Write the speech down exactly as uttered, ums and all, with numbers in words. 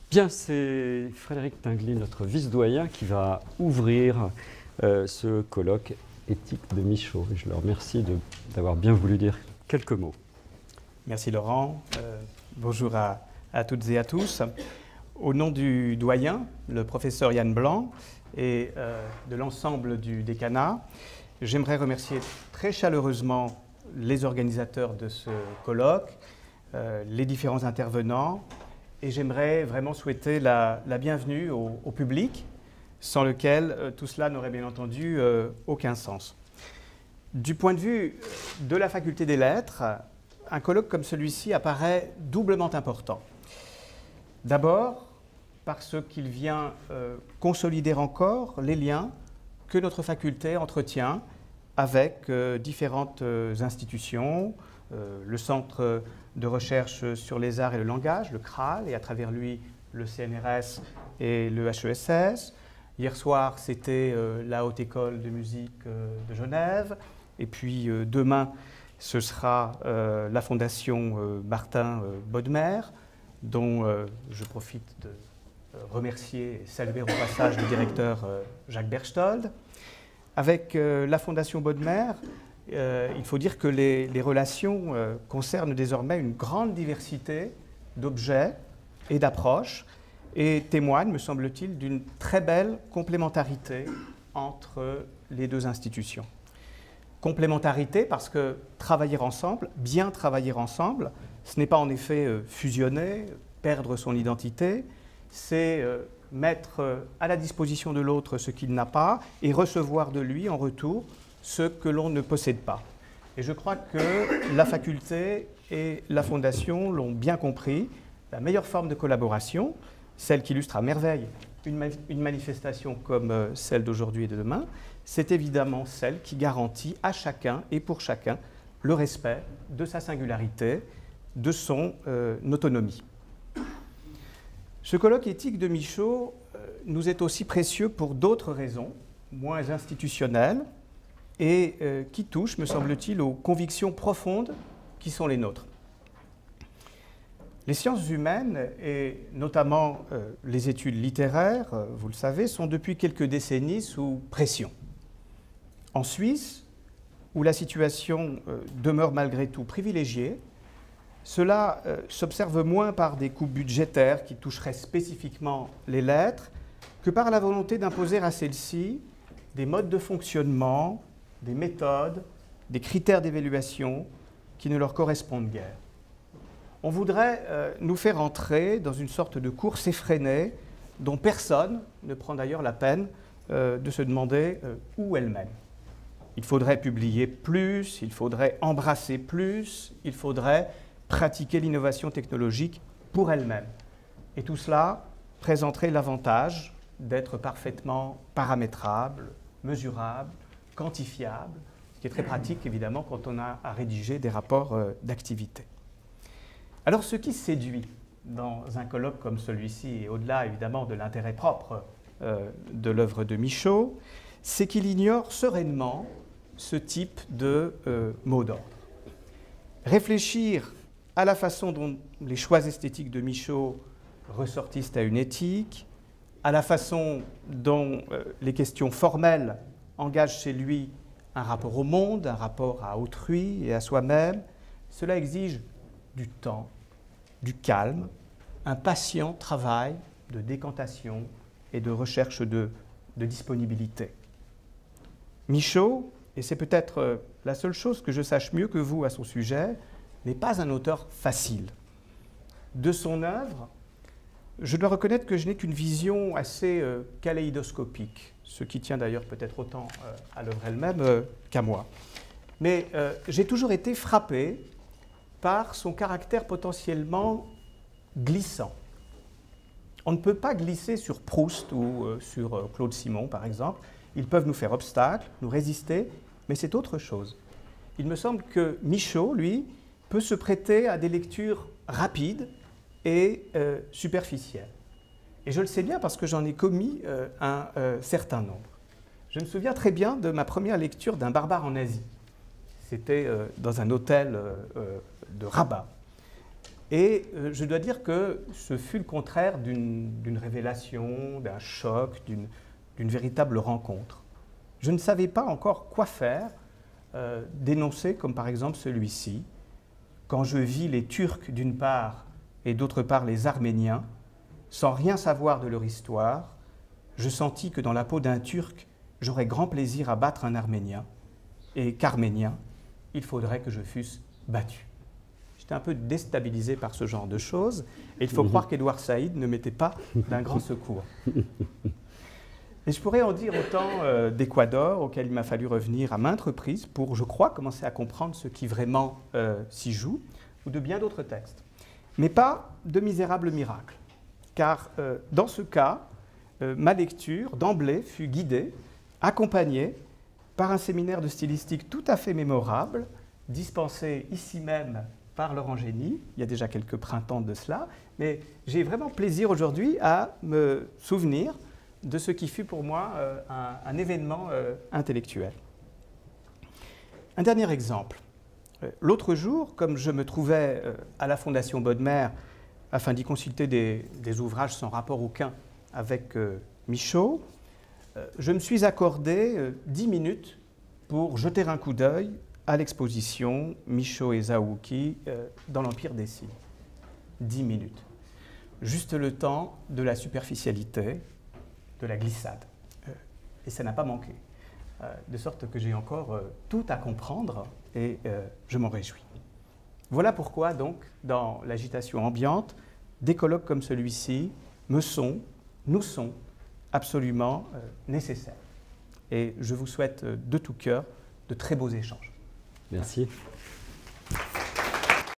Bien, c'est Frédéric Tinguely, notre vice-doyen, qui va ouvrir euh, ce colloque éthique de Michaud. Je le remercie d'avoir bien voulu dire quelques mots. Merci Laurent. Euh, bonjour à, à toutes et à tous. Au nom du doyen, le professeur Yann Blanc, et euh, de l'ensemble du décanat, j'aimerais remercier très chaleureusement les organisateurs de ce colloque, euh, les différents intervenants, et j'aimerais vraiment souhaiter la, la bienvenue au, au public, sans lequel euh, tout cela n'aurait bien entendu euh, aucun sens. Du point de vue de la faculté des lettres, un colloque comme celui-ci apparaît doublement important. D'abord, parce qu'il vient euh, consolider encore les liens que notre faculté entretient avec euh, différentes euh, institutions, euh, le Centre de recherche sur les arts et le langage, le C R A L, et à travers lui le C N R S et le H E S S. Hier soir, c'était euh, la Haute École de musique euh, de Genève, et puis euh, demain, ce sera euh, la Fondation euh, Martin euh, Bodmer, dont euh, je profite de euh, remercier et saluer au passage le directeur euh, Jacques Berchtold. Avec euh, la Fondation Bodmer, euh, il faut dire que les, les relations euh, concernent désormais une grande diversité d'objets et d'approches et témoignent, me semble-t-il, d'une très belle complémentarité entre les deux institutions. Complémentarité parce que travailler ensemble, bien travailler ensemble, ce n'est pas en effet euh, fusionner, perdre son identité, c'est euh, mettre euh, à la disposition de l'autre ce qu'il n'a pas et recevoir de lui en retour ce que l'on ne possède pas. Et je crois que la faculté et la fondation l'ont bien compris. La meilleure forme de collaboration, celle qui illustre à merveille une, ma une manifestation comme euh, celle d'aujourd'hui et de demain, c'est évidemment celle qui garantit à chacun et pour chacun le respect de sa singularité, de son euh, autonomie. Ce colloque éthique de Michaud euh, nous est aussi précieux pour d'autres raisons, moins institutionnelles, et euh, qui touchent, me semble-t-il, aux convictions profondes qui sont les nôtres. Les sciences humaines, et notamment euh, les études littéraires, euh, vous le savez, sont depuis quelques décennies sous pression. En Suisse, où la situation euh, demeure malgré tout privilégiée, cela euh, s'observe moins par des coupes budgétaires qui toucheraient spécifiquement les lettres que par la volonté d'imposer à celles-ci des modes de fonctionnement, des méthodes, des critères d'évaluation qui ne leur correspondent guère. On voudrait euh, nous faire entrer dans une sorte de course effrénée dont personne ne prend d'ailleurs la peine euh, de se demander euh, où elle mène. Il faudrait publier plus, il faudrait embrasser plus, il faudrait pratiquer l'innovation technologique pour elle-même. Et tout cela présenterait l'avantage d'être parfaitement paramétrable, mesurable, quantifiable, ce qui est très pratique évidemment quand on a à rédiger des rapports euh, d'activité. Alors ce qui séduit dans un colloque comme celui-ci, et au-delà évidemment de l'intérêt propre euh, de l'œuvre de Michaud, c'est qu'il ignore sereinement ce type de euh, mot d'ordre. Réfléchir à la façon dont les choix esthétiques de Michaud ressortissent à une éthique, à la façon dont euh, les questions formelles engagent chez lui un rapport au monde, un rapport à autrui et à soi-même, cela exige du temps, du calme, un patient travail de décantation et de recherche de, de disponibilité. Michaud, et c'est peut-être euh, la seule chose que je sache mieux que vous à son sujet, n'est pas un auteur facile. De son œuvre, je dois reconnaître que je n'ai qu'une vision assez euh, kaléidoscopique, ce qui tient d'ailleurs peut-être autant euh, à l'œuvre elle-même euh, qu'à moi. Mais euh, j'ai toujours été frappé par son caractère potentiellement glissant. On ne peut pas glisser sur Proust ou euh, sur euh, Claude Simon, par exemple. Ils peuvent nous faire obstacle, nous résister, mais c'est autre chose. Il me semble que Michaud, lui, peut se prêter à des lectures rapides et euh, superficielles. Et je le sais bien parce que j'en ai commis euh, un euh, certain nombre. Je me souviens très bien de ma première lecture d'un barbare en Asie. C'était euh, dans un hôtel euh, euh, de Rabat. Et euh, je dois dire que ce fut le contraire d'une révélation, d'un choc, d'une véritable rencontre. Je ne savais pas encore quoi faire euh, d'énoncés comme par exemple celui-ci. Quand je vis les Turcs d'une part et d'autre part les Arméniens, sans rien savoir de leur histoire, je sentis que dans la peau d'un Turc, j'aurais grand plaisir à battre un Arménien, et qu'Arménien, il faudrait que je fusse battu. J'étais un peu déstabilisé par ce genre de choses, et il faut mmh. croire qu'Édouard Saïd ne m'était pas d'un grand secours. Et je pourrais en dire autant euh, d'Équateur, auquel il m'a fallu revenir à maintes reprises pour, je crois, commencer à comprendre ce qui vraiment euh, s'y joue, ou de bien d'autres textes. Mais pas de Misérables miracles, car euh, dans ce cas, euh, ma lecture, d'emblée, fut guidée, accompagnée par un séminaire de stylistique tout à fait mémorable, dispensé ici même par Laurent Génie, il y a déjà quelques printemps de cela, mais j'ai vraiment plaisir aujourd'hui à me souvenir de ce qui fut pour moi euh, un, un événement euh, intellectuel. Un dernier exemple. Euh, L'autre jour, comme je me trouvais euh, à la Fondation Bodmer afin d'y consulter des, des ouvrages sans rapport aucun avec euh, Michaud, euh, je me suis accordé euh, dix minutes pour jeter un coup d'œil à l'exposition Michaud et Zaouki euh, dans l'Empire des Signes. Dix minutes. Juste le temps de la superficialité, de la glissade. Euh, et ça n'a pas manqué. Euh, de sorte que j'ai encore euh, tout à comprendre et euh, je m'en réjouis. Voilà pourquoi, donc, dans l'agitation ambiante, des colloques comme celui-ci me sont, nous sont absolument euh, nécessaires. Et je vous souhaite euh, de tout cœur de très beaux échanges. Merci.